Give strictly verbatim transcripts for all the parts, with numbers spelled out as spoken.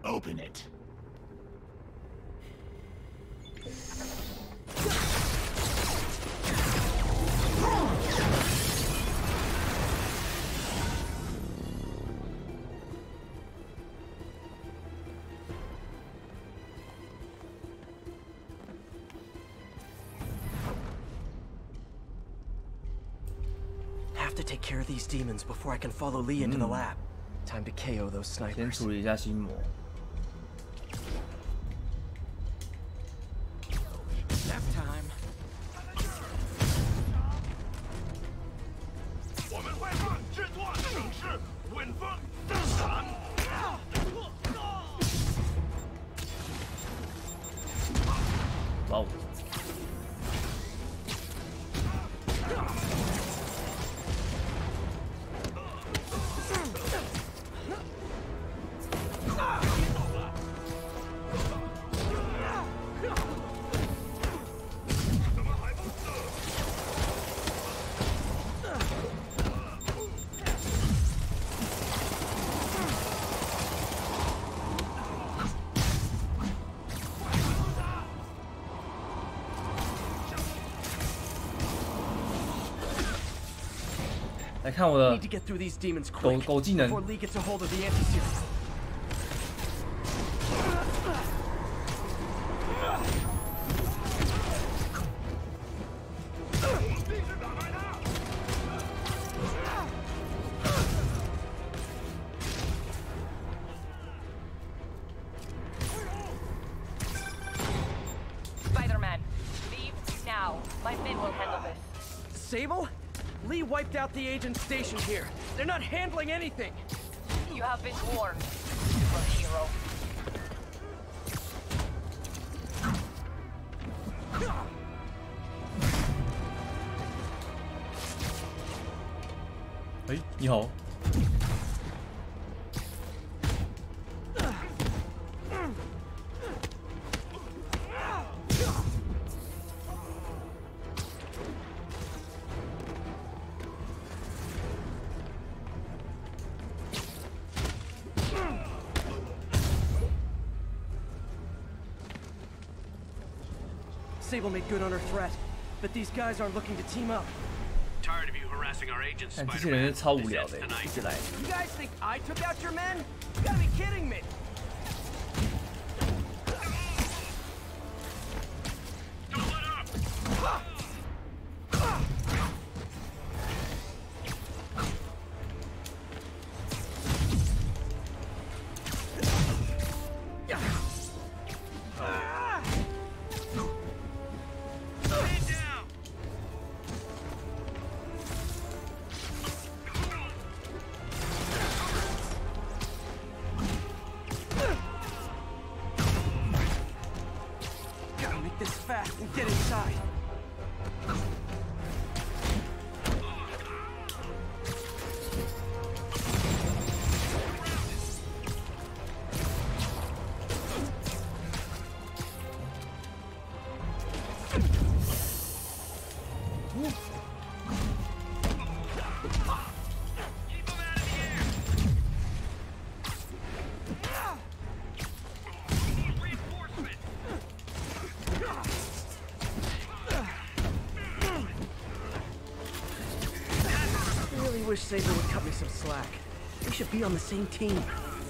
Open it. Have to take care of these demons before I can follow Lee into the lab. Time to K O those 先 snipers. 处理一下心魔。 Nap time. 我们会论制作盛世稳风登场。 哇哦！ 来看我的 Need to get through these demons 狗 quick 狗技能 before Lee gets a hold of the anti-serum. Spider-Man, leave now. My men will handle this. Sable? Lee wiped out the agent stationed here. They're not handling anything. You have been warned, superhero. 哎，你好。 Sable made good on her threat, but these guys aren't looking to team up. Tired of you harassing our agents, 但这些人 Spider-Man. 是超无 This 聊 ends 的， tonight. 一直来。 You guys think I took out your men? You gotta be kidding me! Don't let up! Stand down! Gotta make this fast and get inside. Keep them out of the air! Reinforcement! I really wish Sable would cut me some slack. We should be on the same team.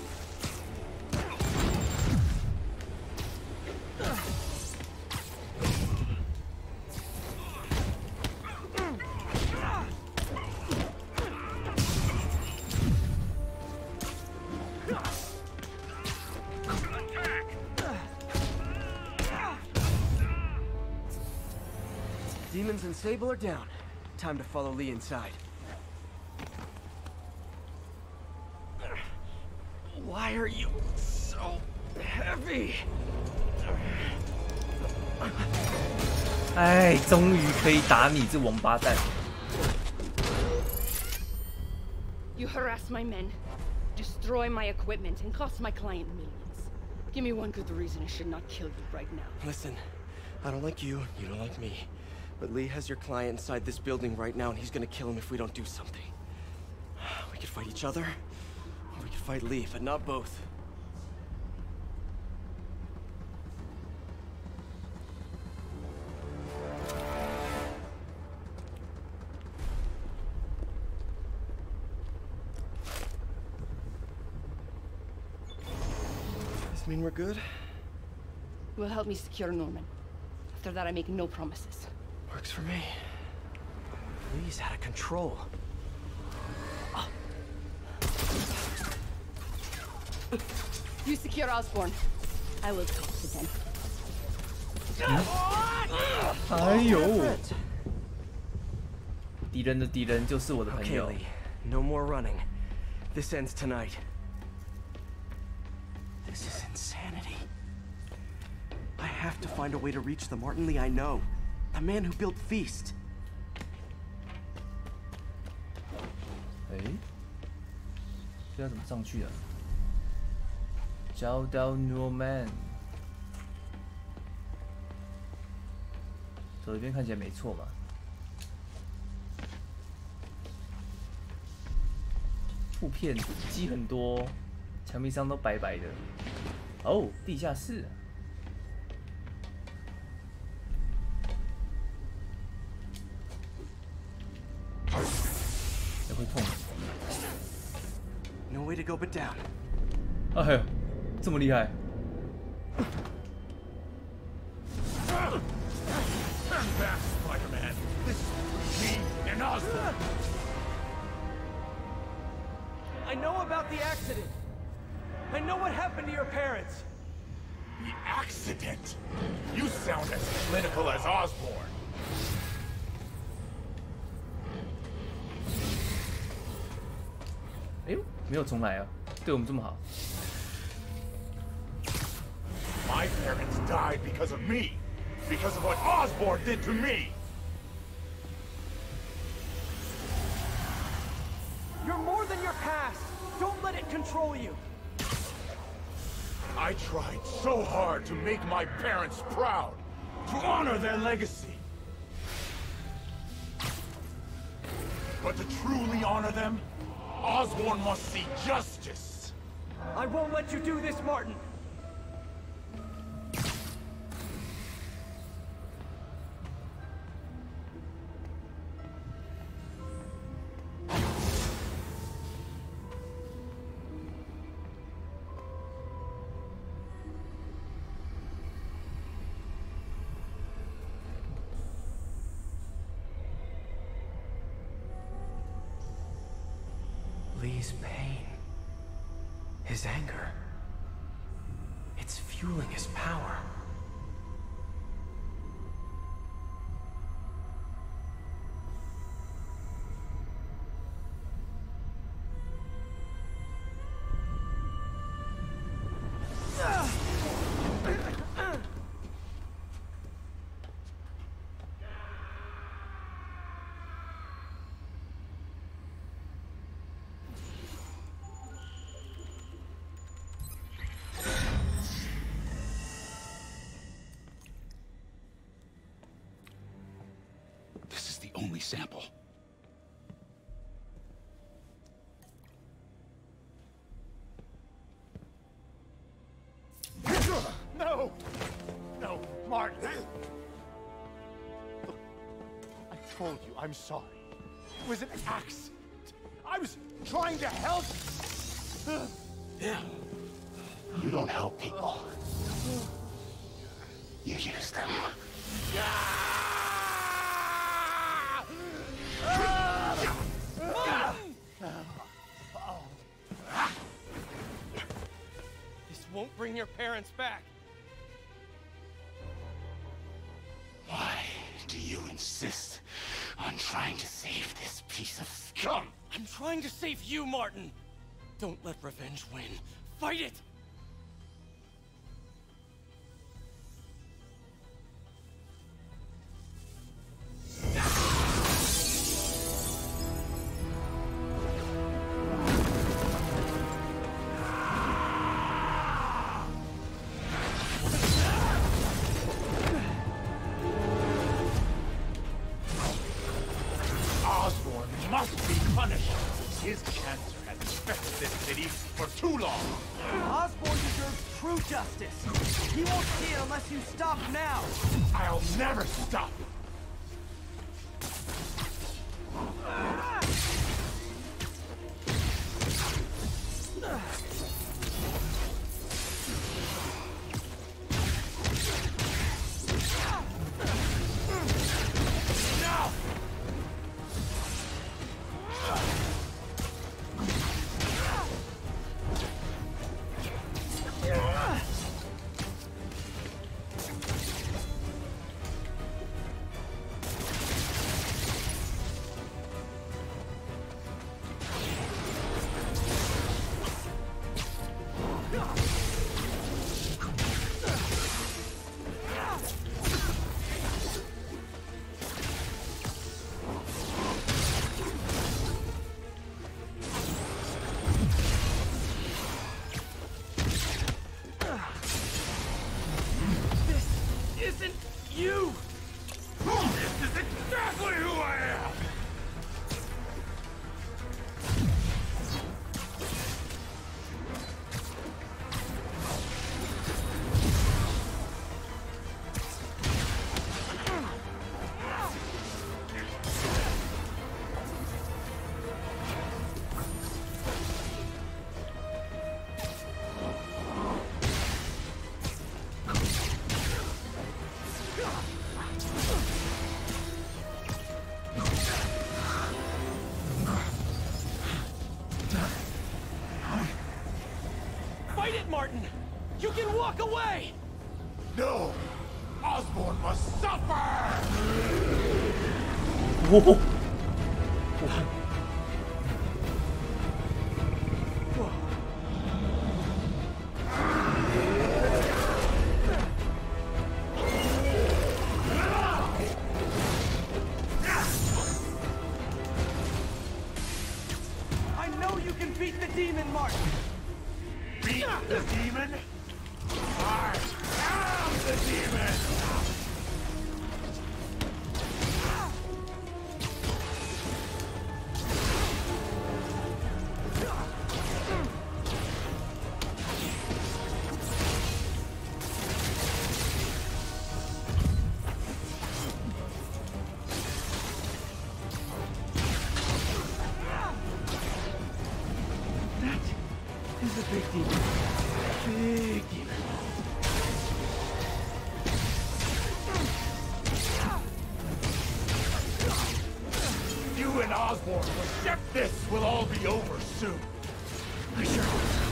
Demons and Sable are down. Time to follow Lee inside. Why are you so heavy? 哎，终于可以打你这王八蛋！ You harass my men, destroy my equipment, and cost my client millions. Give me one good reason I should not kill you right now. Listen, I don't like you, you don't like me. But Lee has your client inside this building right now, and he's gonna kill him if we don't do something. We could fight each other, or we could fight Lee, but not both. Mean we're good? You will help me secure Norman. After that, I make no promises. Works for me. Lee's out of control. You secure Osborn. I will talk to them. 哎呦，敌人的敌人就是我的朋 Okay, 友。 Lee. No more running. This ends tonight. This is insanity. I have to find a way to reach the Martin Lee I know. The man who built Feast. 哎，这要怎么上去啊？找到 Norman， 左边看起来没错嘛。布片积很多，墙壁上都白白的。哦，地下室。也会痛。 No way to go but down. 哎呦，这么厉害！ Turn back, Spider-Man. This is me and Osborn. I know about the accident. I know what happened to your parents. The accident? You sound as clinical as Osborn. 哎呦，没有重来啊，对我们这么好。 My parents died because of me. Because of what Osborn did to me. You're more than your past. Don't let it control you. I tried so hard to make my parents proud. To honor their legacy. But to truly honor them, Osborn must see justice. I won't let you do this, Martin. Lee's pain, his anger, it's fueling his power. This is the only sample. No! No, Martin! Look, I told you I'm sorry. It was an accident. I was trying to help. You don't help people. You use them. This won't bring your parents back. Why do you insist on trying to save this piece of scum? I'm trying to save you, Martin. Don't let revenge win. Fight it! Osborn must be punished. His cancer has infected this city for too long. Osborn deserves true justice. He won't see it unless you stop now. I'll never stop. Fight it, Martin! You can walk away! No! Osborn must suffer! Oh. I know you can beat the demon, Martin! Beat the demon? I am the demon! That is a big demon. Big demon. You and Osborn will get this will all be over soon. I sure hope so.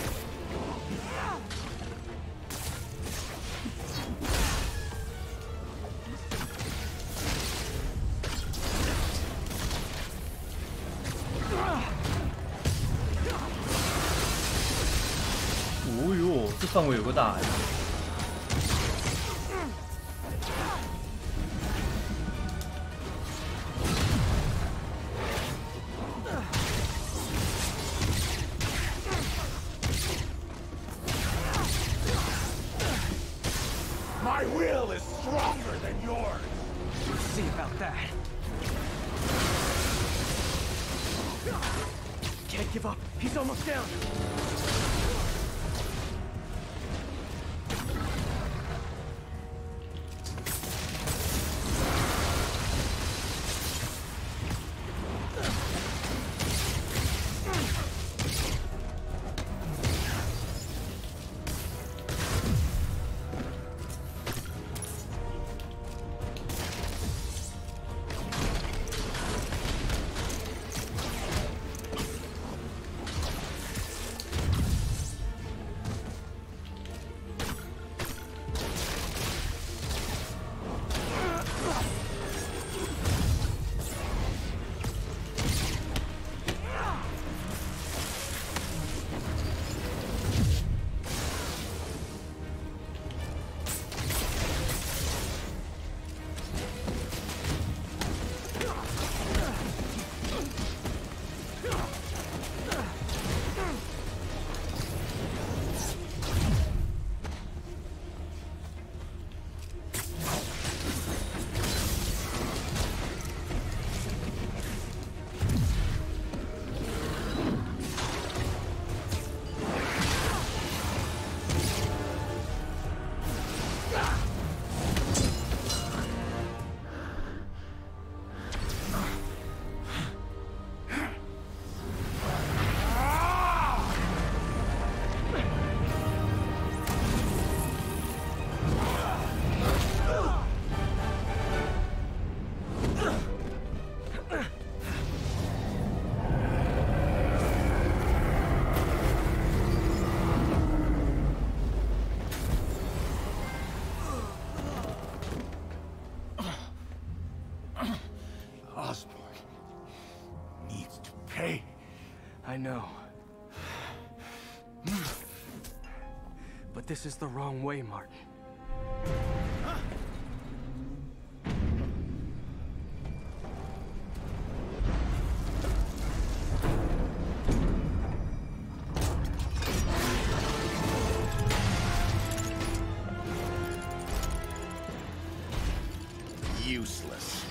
Oh 呦，这范围有个大哎！ My will is stronger than yours. We'll see about that. Can't give up. He's almost down. Osborn needs to pay. I know. But this is the wrong way, Martin. Useless.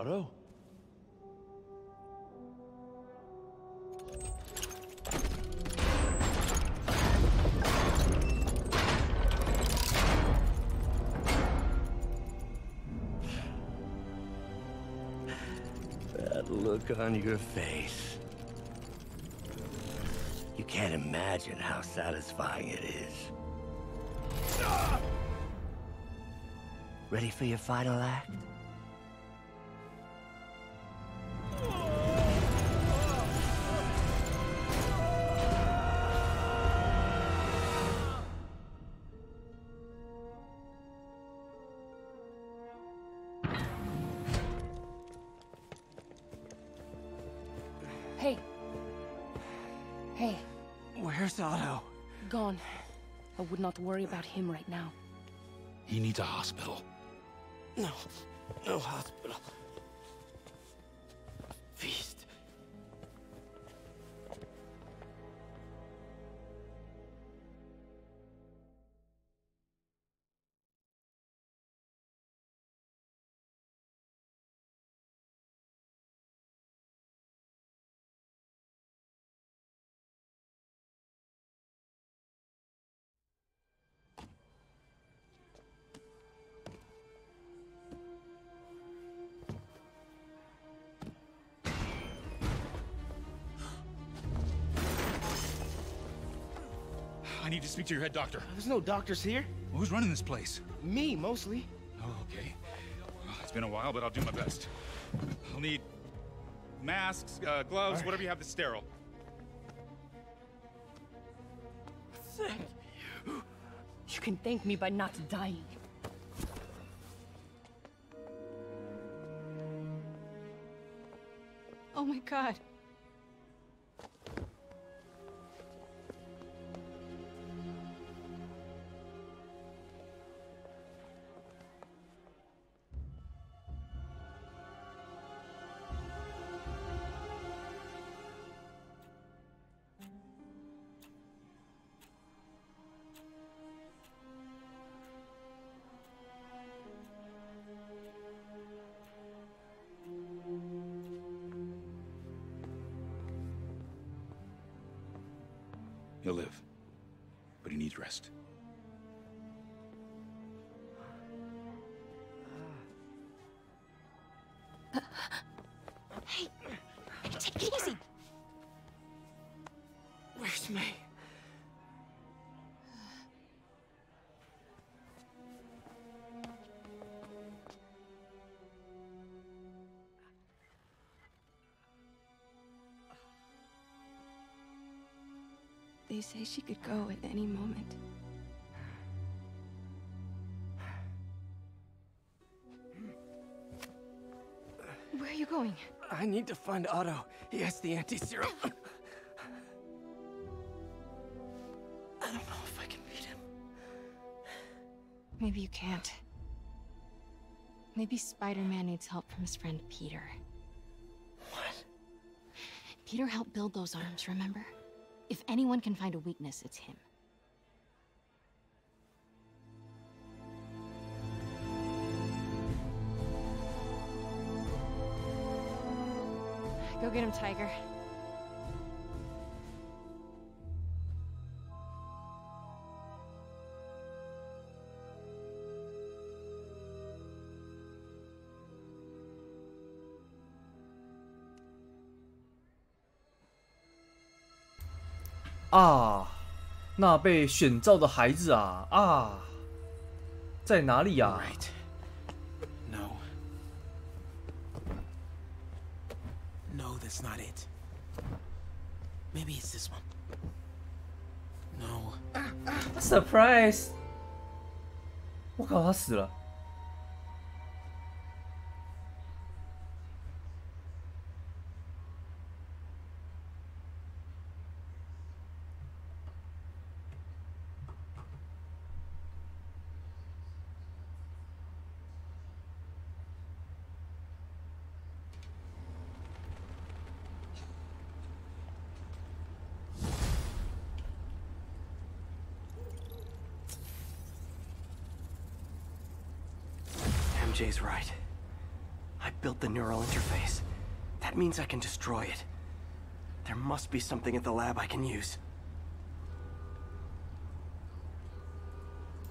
Otto? That look on your face. You can't imagine how satisfying it is. Ready for your final act? Hey. Hey. Where's Otto? Gone. I would not worry about him right now. He needs a hospital. No. No hospital. Feast. I need to speak to your head doctor. There's no doctors here. Who's running this place? Me, mostly. Oh, okay. Well, it's been a while, but I'll do my best. I'll need masks, uh, gloves, right. whatever you have that's sterile. Thank you. You can thank me by not dying. Oh my god. He'll live, but he needs rest. Hey, take it easy. Where's May? They say she could go at any moment. Where are you going? I need to find Otto. He has the anti-serum. I don't know if I can beat him. Maybe you can't. Maybe Spider-Man needs help from his friend Peter. What? Peter helped build those arms, remember? If anyone can find a weakness, it's him. Go get him, Tiger. 啊，那被选召的孩子啊啊，在哪里呀、啊？ Right. No. No, that's not it. Maybe it's this one. No. Surprise！ 我靠，他死了。 M J's right. I built the neural interface. That means I can destroy it. There must be something at the lab I can use.